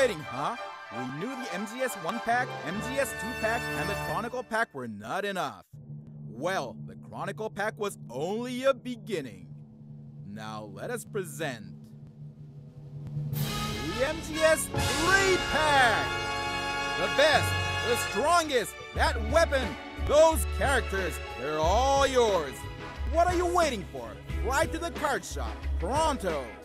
waiting, huh? We knew the MGS1 pack, MGS2 pack, and the Chronicle pack were not enough. Well, the Chronicle pack was only a beginning. Now let us present the MGS3 pack! The best, the strongest, that weapon, those characters, they're all yours. What are you waiting for? Fly to the card shop, pronto!